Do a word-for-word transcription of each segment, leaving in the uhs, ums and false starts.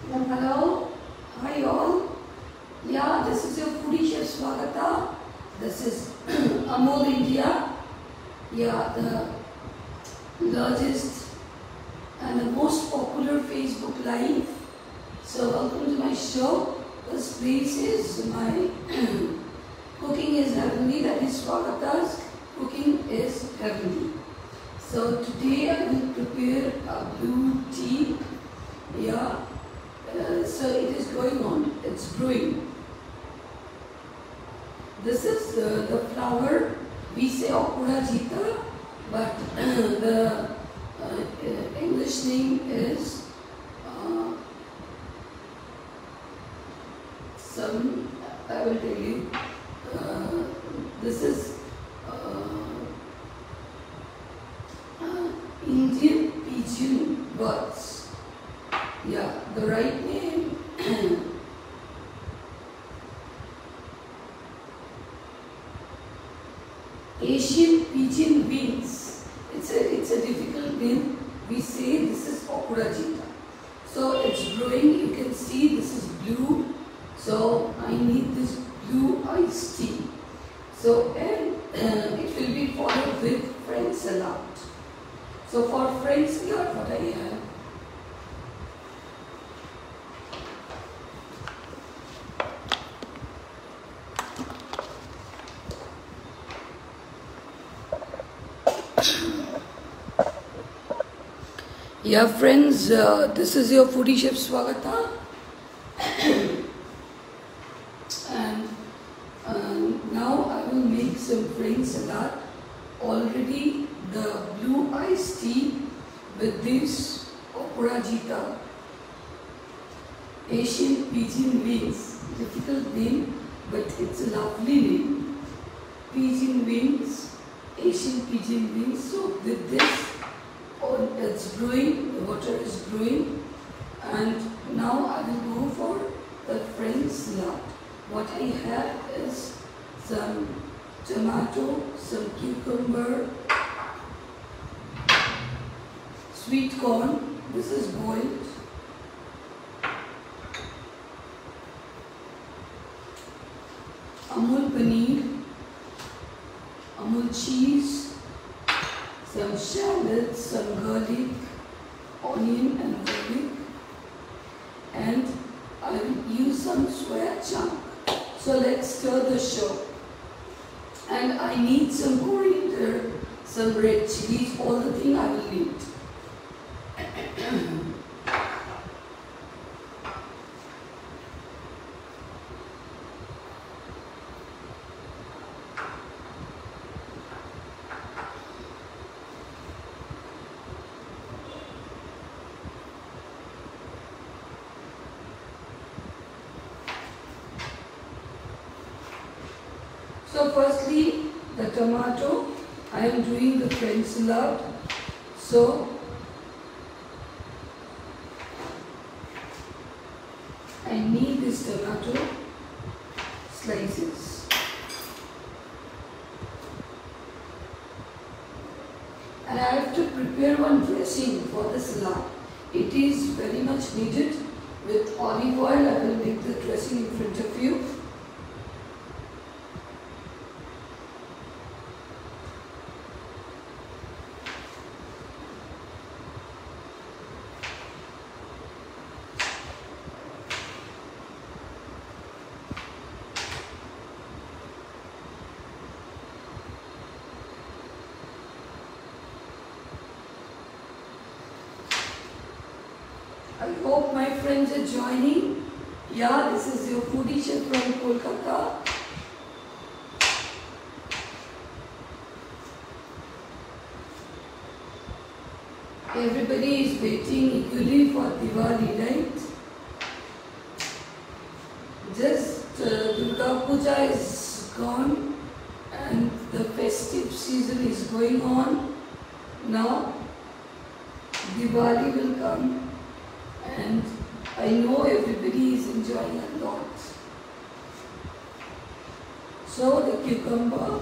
Hello, hi all. Yeah, this is your foodie chef Swagata. This is Amul India. Yeah, the largest and the most popular Facebook Live. So welcome to my show. This place is my cooking is heavenly. That is Swagata's cooking is heavenly. So today I will prepare a blue tea. Yeah. Uh, so it is going on, it's brewing. This is uh, the flower, we say Okurajita, but uh, the uh, English name is uh, some, I will tell you, uh, this is uh, uh, Indian pigeon birds. Yeah, the right name Asian pigeon wings. It's a it's a difficult name. We say this is Okurajita. So it's brewing. You can see this is blue. So I need this blue iced tea. So and uh, it will be followed with French salad. So for French salad, what I have. Yeah, friends, uh, this is your foodie chef Swagata, and um, now I will make some French salad. Already the blue iced tea with this Okurajita, Asian pigeon wings. Difficult name, but it's a lovely name. Pigeon wings, Asian pigeon wings. So with this. Oh, it's brewing, the water is brewing, and now I will go for the French salad. What I have is some tomato, some cucumber, sweet corn, this is boiled, Amul paneer, Amul cheese, some shallots, some garlic, onion and garlic, and I will use some soya chunk. So let's stir the show. And I need some coriander, some red chilies, all the things I will need. So firstly, the tomato, I am doing the French salad. So I need this tomato slices. And I have to prepare one dressing for the salad. It is very much needed. With olive oil, I will make the dressing in front of you. I hope my friends are joining. Yeah, this is your foodie chef from Kolkata. Everybody is waiting eagerly for Diwali, right? Just uh, Durga Puja is gone and the festive season is going on. Now Diwali will come. And I know everybody is enjoying a lot. So the cucumber,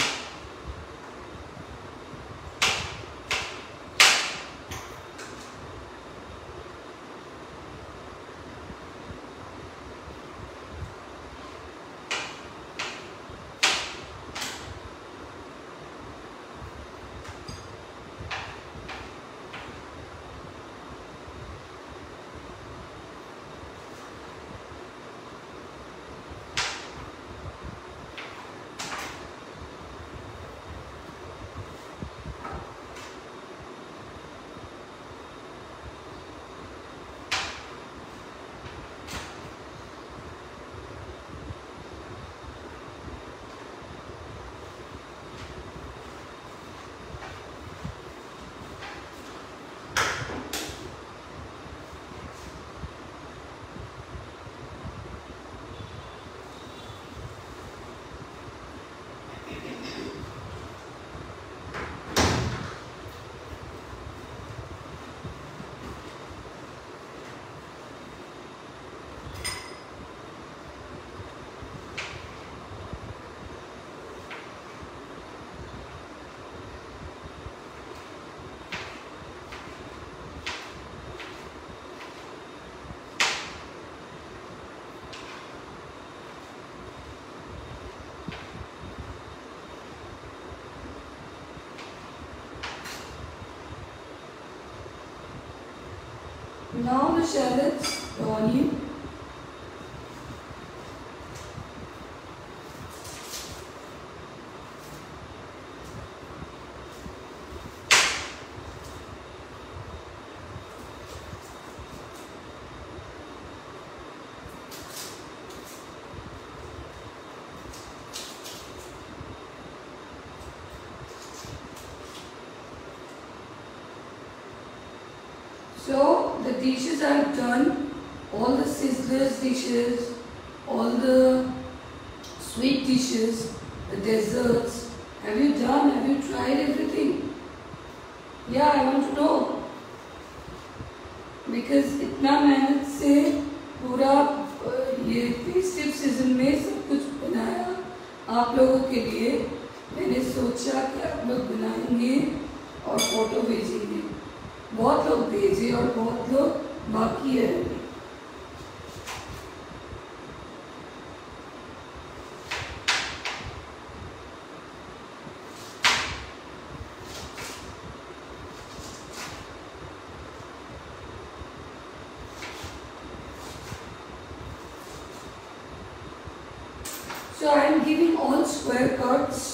Now the shallots, the onion. So the dishes I have done, all the sizzlers dishes, all the sweet dishes, the desserts. Have you done? Have you tried everything? Yeah, I want to know. Because इतना मेहनत से पूरा ये festive season में सब कुछ बनाया आप लोगों के लिए, मैंने सोचा कि आप लोग बनाएंगे और फोटो भेजेंगे। बहुत लोग भेजे और बहुत लोग बाकी है। So I am giving all square cuts.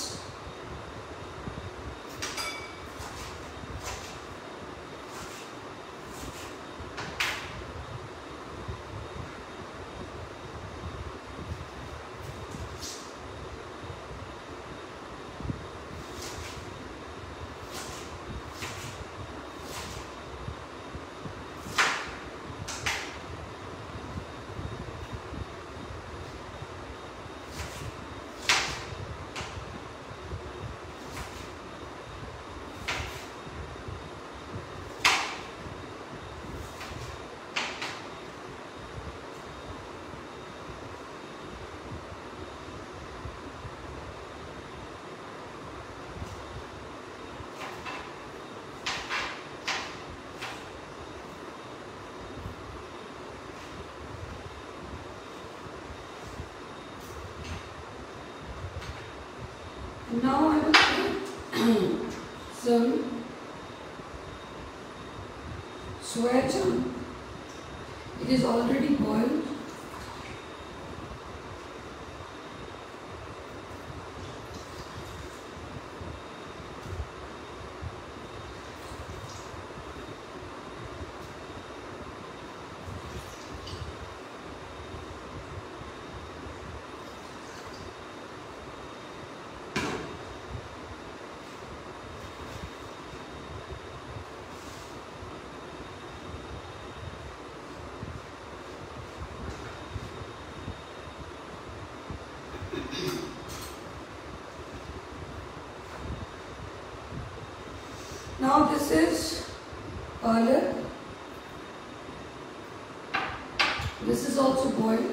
Now I will add some soya chunk. It is already boiled. Now this is palak. This is also boiled.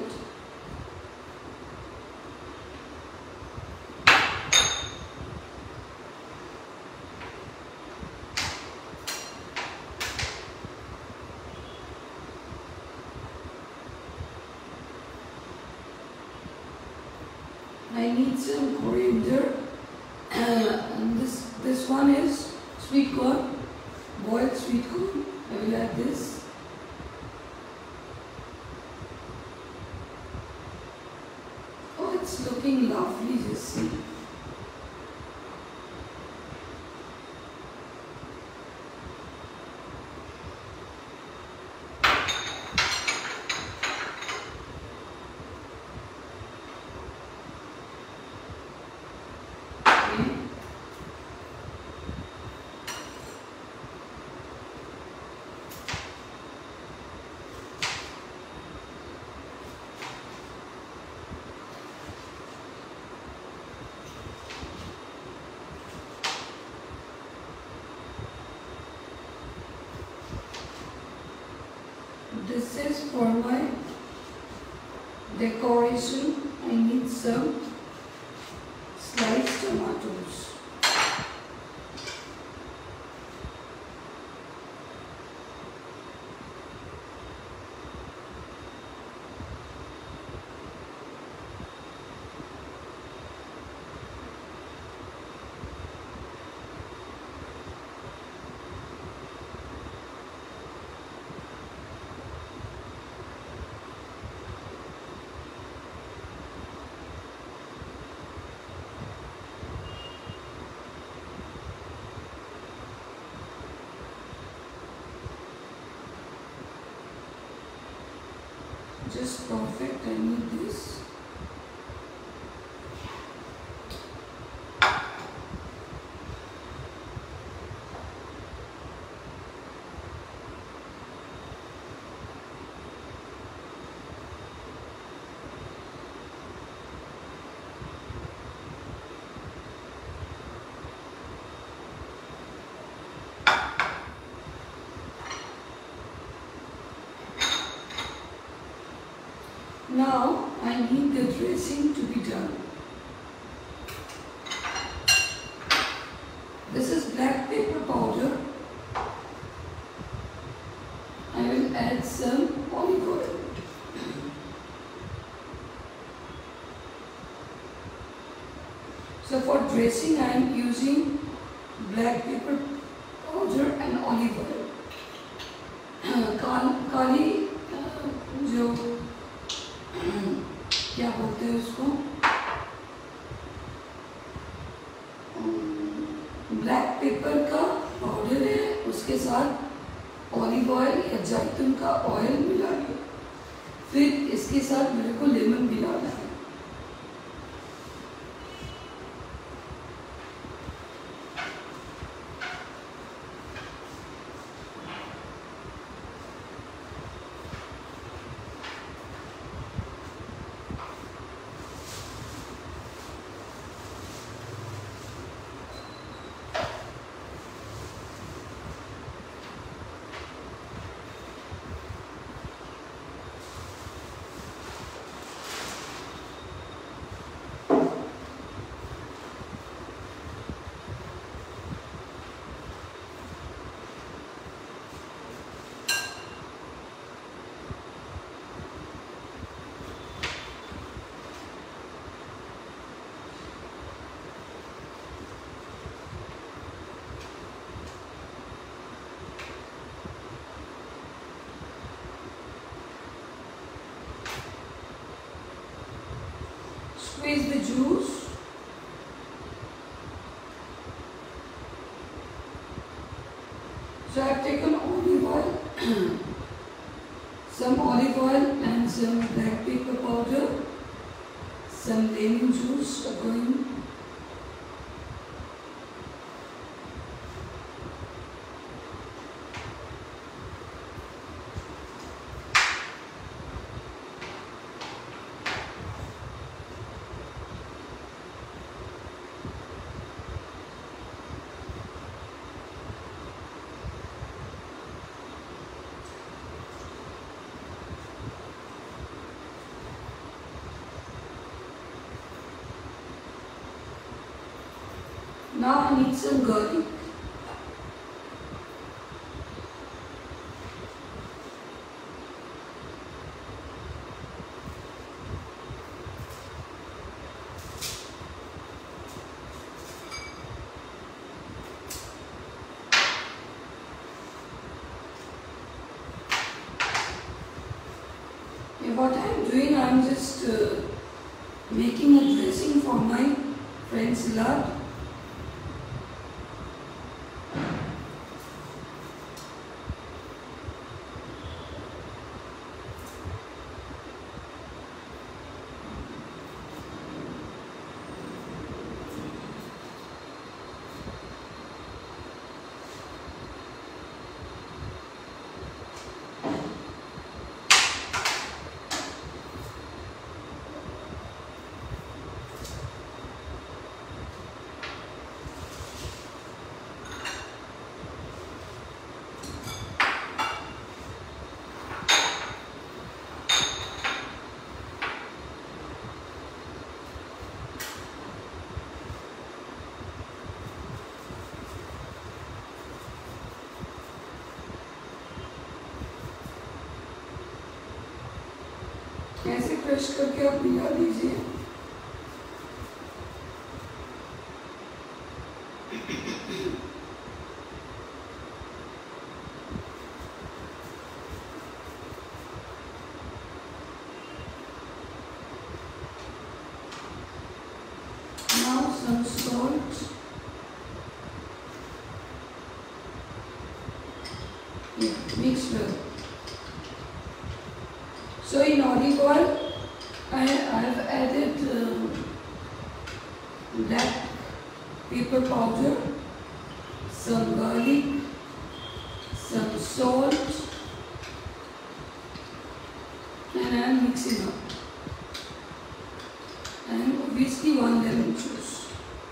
I need some coriander, uh, and this this one is sweet corn, boiled sweet corn. I will add this. Oh, it's looking lovely, just see. This is for my decoration. I need some sliced tomatoes. just perfect. I need this. Now I need the dressing to be done. This is black pepper powder. I will add some olive oil. So for dressing I am using black pepper powder and olive oil. काली जो क्या बोलते हैं उसको, black pepper का powder है, उसके साथ olive oil या जैतून का ऑयल मिला के फिर इसके साथ मेरे को लेमन मिलाना है. Squeeze the juice. So I have taken olive oil, some olive oil and some black pepper powder, some lemon juice are going. Now I need some garlic. And what I am doing, I am just uh, making a dressing for my friend's salad. ऐसे crush करके आप मिला दीजिए. Now some salt. Yeah, mix well. So in olive oil, I have added uh, black pepper powder, some garlic, some salt, and I am mixing up. And obviously one lemon juice.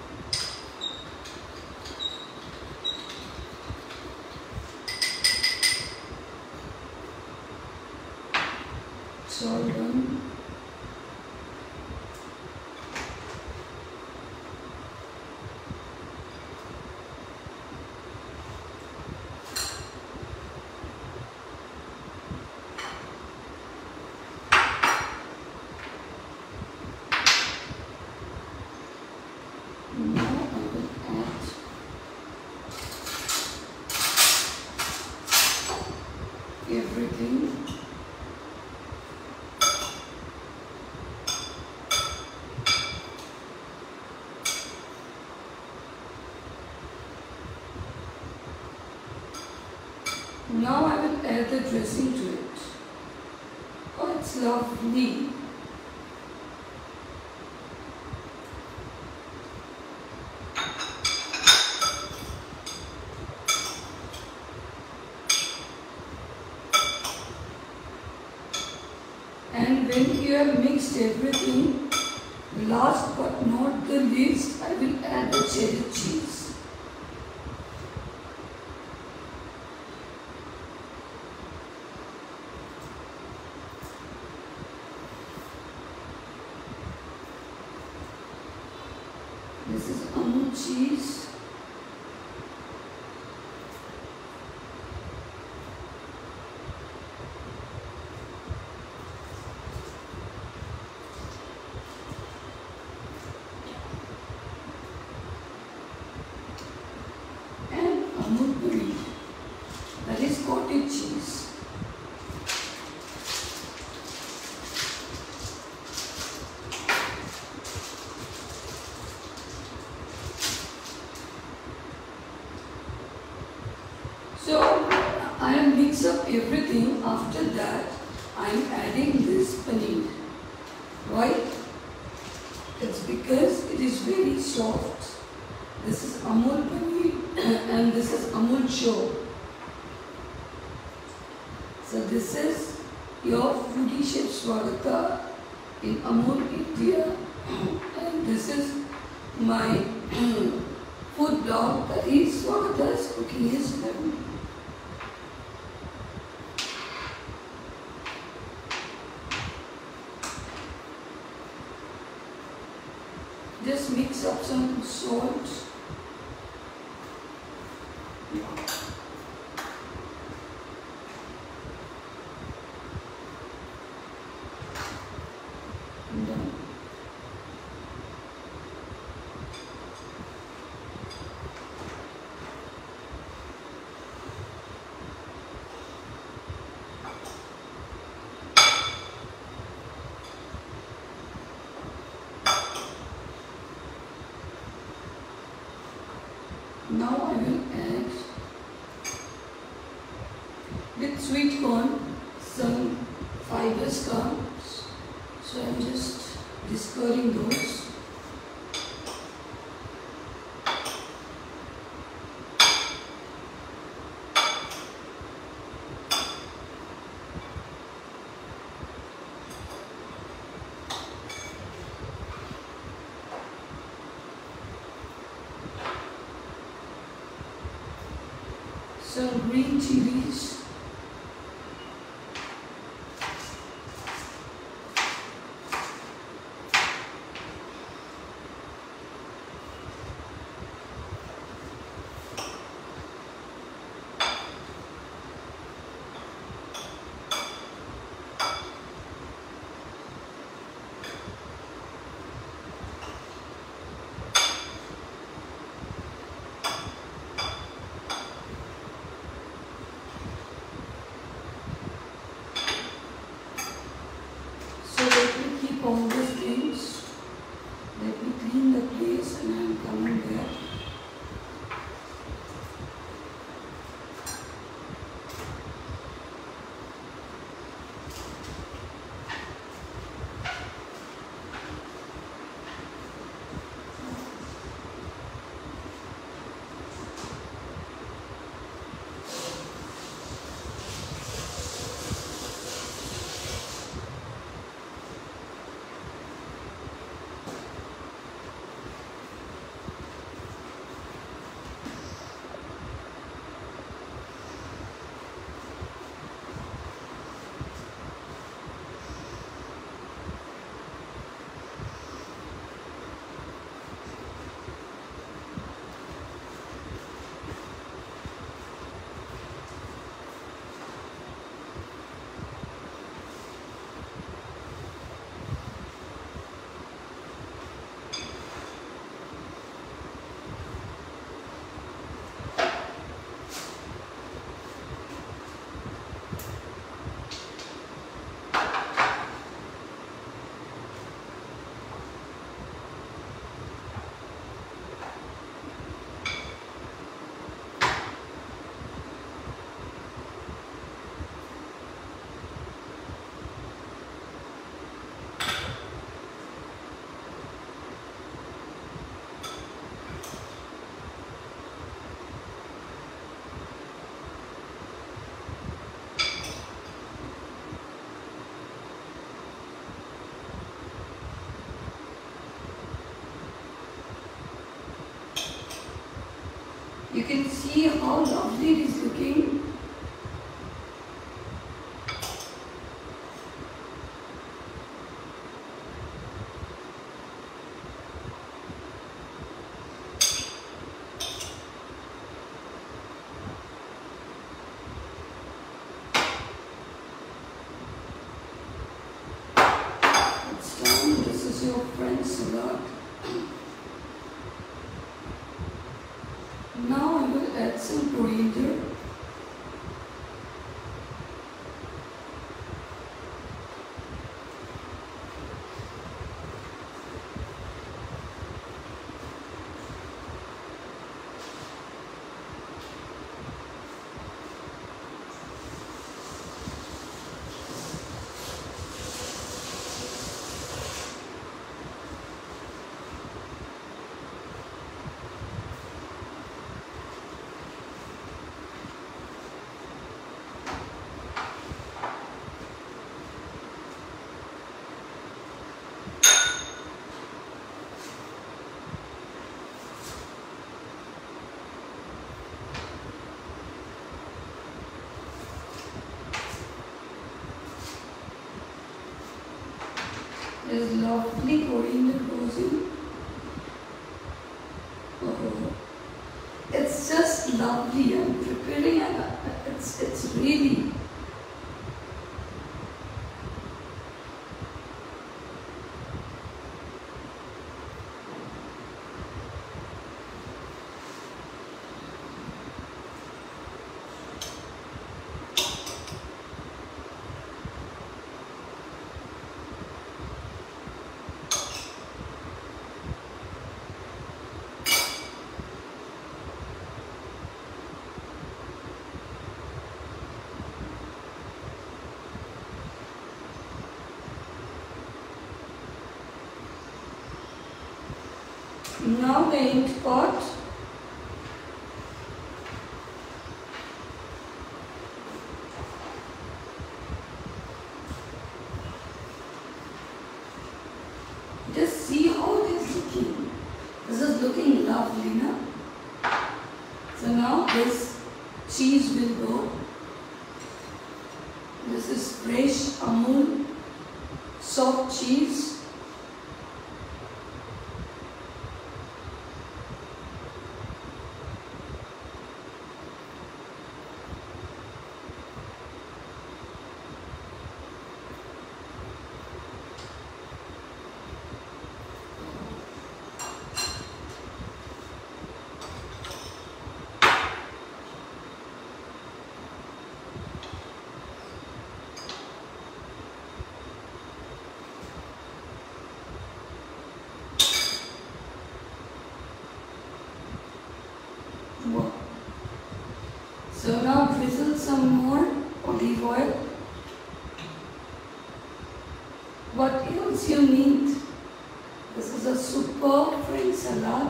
It's all done. Now I will add everything. Now I will add the dressing to it. Oh, it's lovely. And when you have mixed everything, last but not the least, I will add the cheddar cheese. This is Amul cheese. And Amul paneer. That is cottage cheese. So I have mixed up everything. After that, I am adding this paneer. Why? It's because it is very soft. This is Amul paneer and this is Amul show. So this is your foodie chef Swagata in Amul, India, and this is my food blog, that is Swagata's Cooking is Heaven. Just mix up some salt. And done. Now I will add with sweet corn some fibers comes. So I am just discarding those. Some green chilies. can see how lovely it is looking. It's done. This is your friend salad. Now I will add some coriander. There's lovely coriander goes in. Oh, it's just lovely. I'm preparing and it's it's really. Now the ink pot. Just see how it is looking. This is looking lovely, na? So now this cheese will go. This is fresh Amul soft cheese. So now drizzle some more olive oil. What else you need? This is a super French salad.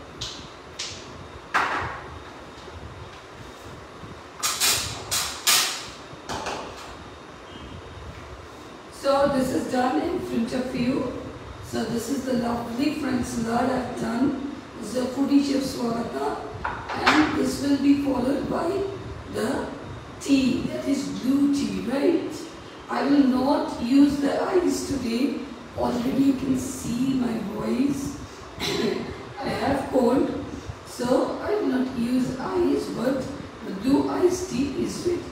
So this is done in front of you. So this is the lovely French salad I've done. This is a foodie chef Swagata, and this will be followed by the tea, that is blue tea, right? I will not use the ice today. Already you can see my voice. I have cold, so I will not use ice, but the blue iced tea is ready.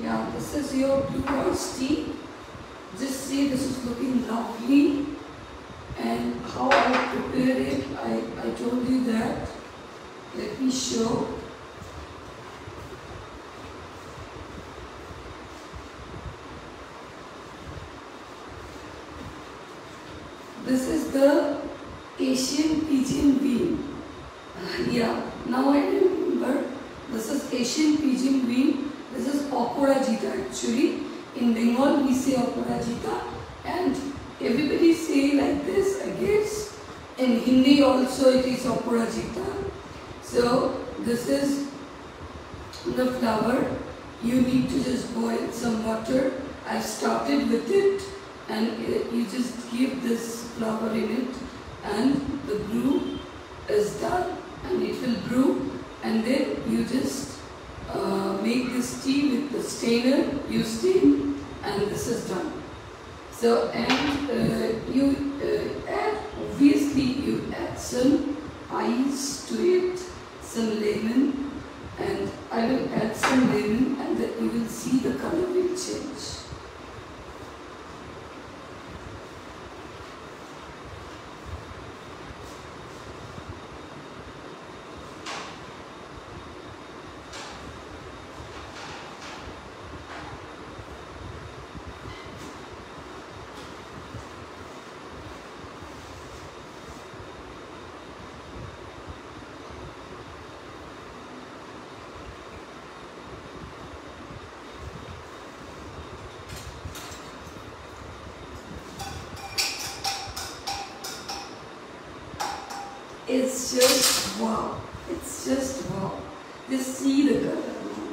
Yeah, this is your blue rice tea. Just see, this is looking lovely. And how I prepared it, I, I told you that. Let me show. This is the Asian pigeon bean. Uh, yeah, now I remember. This is Asian pigeon bean. This is Oporajita actually. In Bengal we say Oporajita, and everybody say like this, I guess. In Hindi also it is Oporajita. So this is the flour. You need to just boil some water. I started with it, and you just give this flour in it, and the brew is done, and it will brew, and then you just uh, make this tea with the strainer. You steam, and this is done. So, and uh, you uh, add, obviously you add some ice to it, some lemon, and I will add some lemon, and then you will see the color will change. It's just wow. It's just wow. Just see the color now.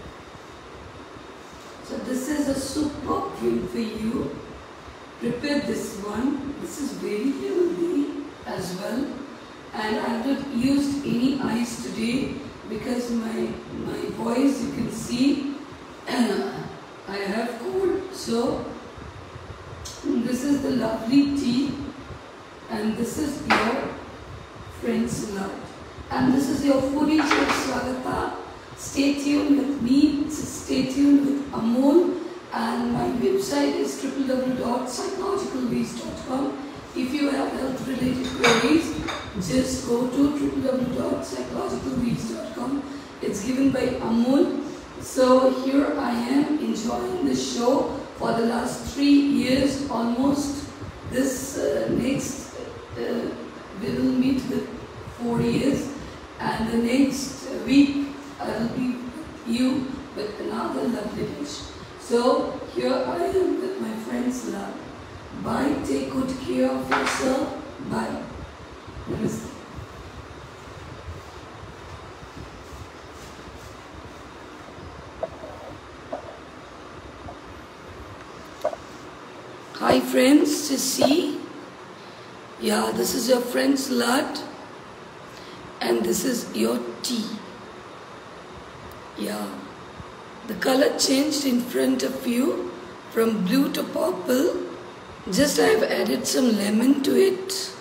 So this is a superb drink for you. Prepare this one. This is very healthy as well. And I have not used any ice today because my my voice, you can see, I have cold. So this is the lovely tea, and this is your friend's love. And this is your foodie chef Swagata. Stay tuned with me, stay tuned with Amul, and my website is w w w dot psychological ways dot com. If you have health related queries, just go to w w w dot psychological ways dot com. It's given by Amul. So here I am enjoying the show for the last three years almost. This uh, next uh, we will meet with four years, and the next week I will be with you with another lovely dish. So here I am with my friend's love. Bye, take good care of yourself. Bye. Namaste. Hi friends, to see. Yeah, this is your friend's lad, and this is your tea. Yeah, the color changed in front of you from blue to purple. Just I have added some lemon to it.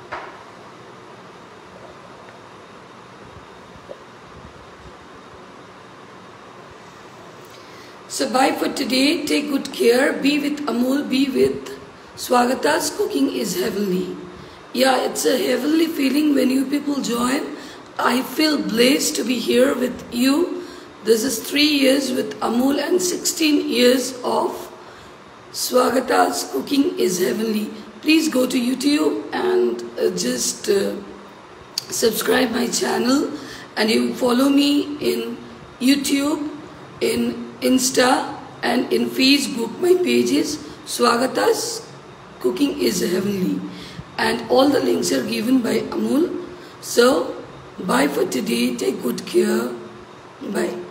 So bye for today. Take good care. Be with Amul. Be with Swagata's cooking is heavenly. Yeah, it's a heavenly feeling when you people join. I feel blessed to be here with you. This is three years with Amul and sixteen years of Swagata's cooking is heavenly. Please go to YouTube and uh, just uh, subscribe my channel, and you follow me in YouTube, in Insta, and in Facebook. My pages Swagata's cooking is heavenly, and all the links are given by Amul. So bye for today. Take good care. Bye.